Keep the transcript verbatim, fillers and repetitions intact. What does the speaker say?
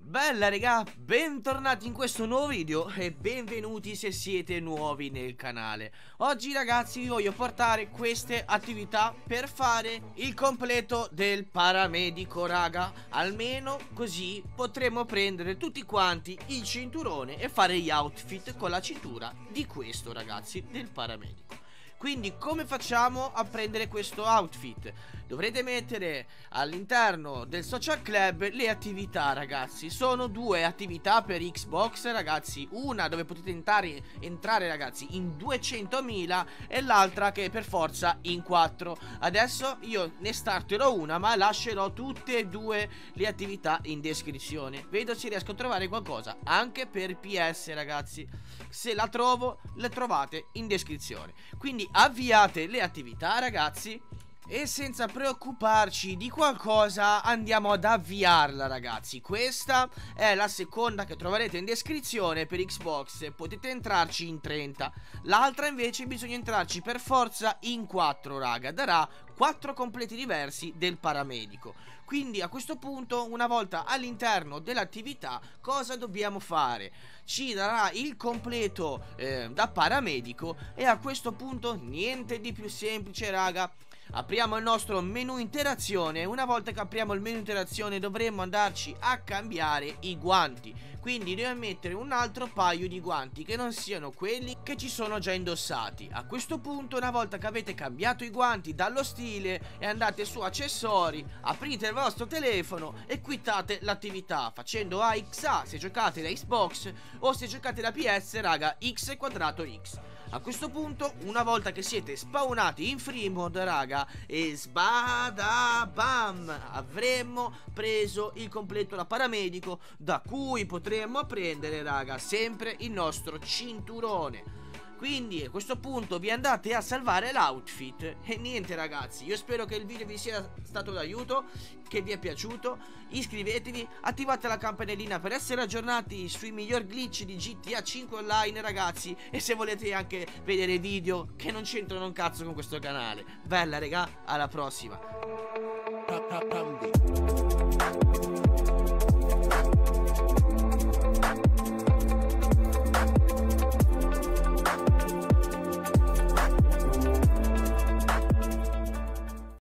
Bella regà, bentornati in questo nuovo video e benvenuti se siete nuovi nel canale. Oggi ragazzi vi voglio portare queste attività per fare il completo del paramedico raga. Almeno così potremo prendere tutti quanti il cinturone e fare gli outfit con la cintura di questo ragazzi del paramedico. Quindi come facciamo a prendere questo outfit? Dovrete mettere all'interno del social club le attività ragazzi. Sono due attività per Xbox ragazzi. Una dove potete entrare, entrare ragazzi in duecentomila e l'altra che è per forza in quattro. Adesso io ne starterò una ma lascerò tutte e due le attività in descrizione. Vedo se riesco a trovare qualcosa anche per P S ragazzi. Se la trovo le trovate in descrizione. Quindi avviate le attività ragazzi e senza preoccuparci di qualcosa andiamo ad avviarla ragazzi. Questa è la seconda che troverete in descrizione per Xbox, potete entrarci in trenta. L'altra invece bisogna entrarci per forza in quattro raga, darà quattro completi diversi del paramedico. Quindi a questo punto, una volta all'interno dell'attività, cosa dobbiamo fare? Ci darà il completo eh, da paramedico e a questo punto niente di più semplice raga. Apriamo il nostro menu interazione. Una volta che apriamo il menu interazione dovremo andarci a cambiare i guanti. Quindi dobbiamo mettere un altro paio di guanti che non siano quelli che ci sono già indossati. A questo punto, una volta che avete cambiato i guanti dallo stile e andate su accessori, aprite il vostro telefono e quittate l'attività facendo A X A se giocate da Xbox o se giocate da P S raga X quadrato X. A questo punto, una volta che siete spawnati in free mode raga, e sbada bam, avremmo preso il completo da paramedico, da cui potremmo prendere raga sempre il nostro cinturone. Quindi a questo punto vi andate a salvare l'outfit. E niente ragazzi, io spero che il video vi sia stato d'aiuto, che vi è piaciuto. Iscrivetevi, attivate la campanellina per essere aggiornati sui miglior glitch di G T A cinque online ragazzi. E se volete anche vedere video che non c'entrano un cazzo con questo canale. Bella regà, alla prossima.